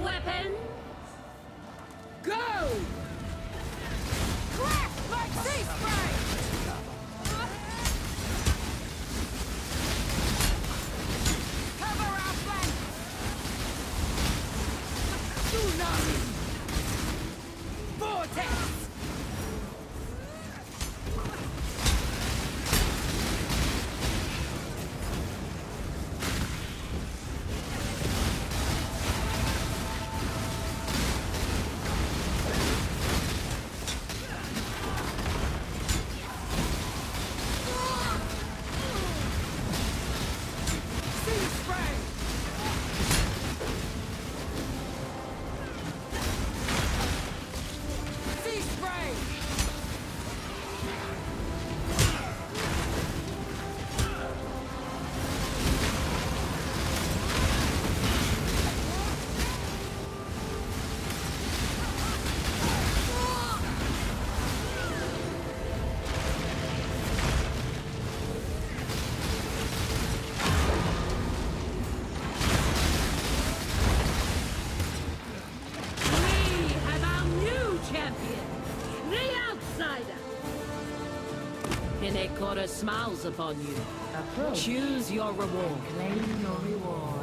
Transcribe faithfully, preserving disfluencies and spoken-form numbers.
weapon? Go! Crash like sea spray! Cover our flank! Tsunami! Vortex! Hinekora smiles upon you. Approach. Choose your reward. Claim your reward.